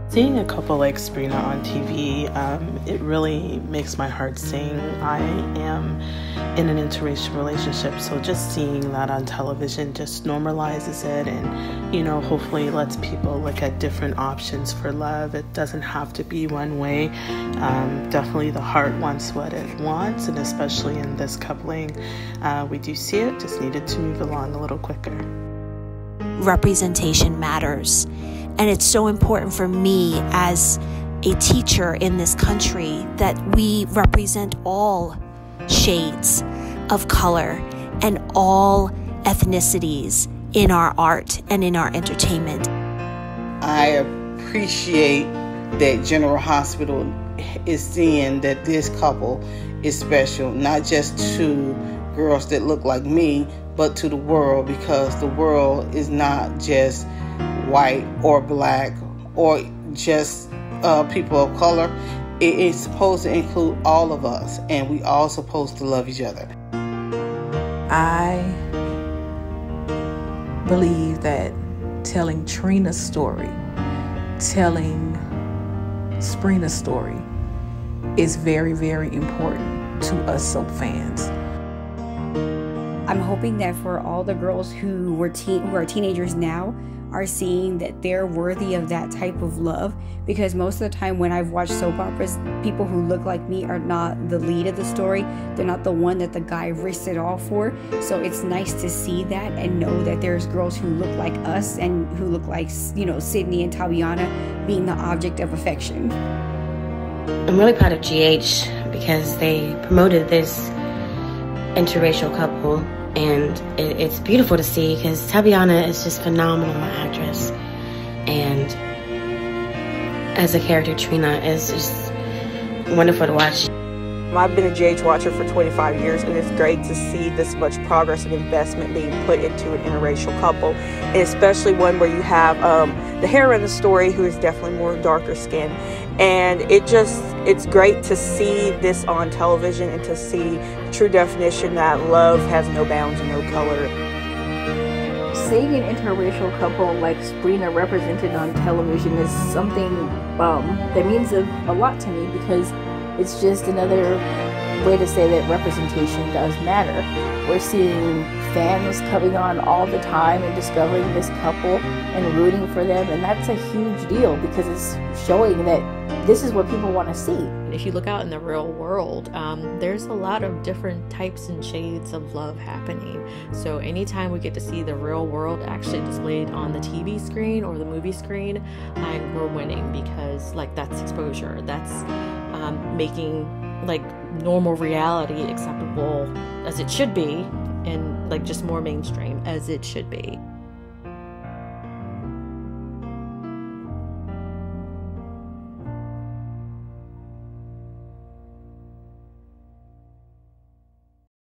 Seeing a couple like Sprina on TV, it really makes my heart sing. I am in an interracial relationship, so just seeing that on television just normalizes it and, hopefully lets people look at different options for love. It doesn't have to be one way. Definitely the heart wants what it wants, and especially in this coupling, we do see it, just needed to move along a little quicker. Representation matters. And it's so important for me as a teacher in this country that we represent all shades of color and all ethnicities in our art and in our entertainment. I appreciate that General Hospital is seeing that this couple is special, not just to girls that look like me, but to the world, because the world is not just white or black or just people of color. It is supposed to include all of us, and we all supposed to love each other. I believe that telling Trina's story, telling Sprina's story is very, very important to us soap fans. I'm hoping that for all the girls who are teenagers now are seeing that they're worthy of that type of love, because most of the time when I've watched soap operas, people who look like me are not the lead of the story. They're not the one that the guy risks it all for. So it's nice to see that and know that there's girls who look like us and who look like, Sydney and Tabiana being the object of affection. I'm really proud of GH because they promoted this interracial couple. And it's beautiful to see because Tabiana is just phenomenal actress, and as a character, Trina is just wonderful to watch. I've been a GH watcher for 25 years, and it's great to see this much progress and investment being put into an interracial couple, and especially one where you have the heroine of the story who is definitely more darker skinned. And it's great to see this on television and to see the true definition that love has no bounds and no color. Seeing an interracial couple like Sprina represented on television is something that means a lot to me, because it's just another way to say that representation does matter. We're seeing fans coming on all the time and discovering this couple and rooting for them, and that's a huge deal because it's showing that this is what people want to see. If you look out in the real world, there's a lot of different types and shades of love happening. So anytime we get to see the real world actually displayed on the TV screen or the movie screen, we're winning, because that's exposure. That's making normal reality acceptable as it should be, and just more mainstream as it should be.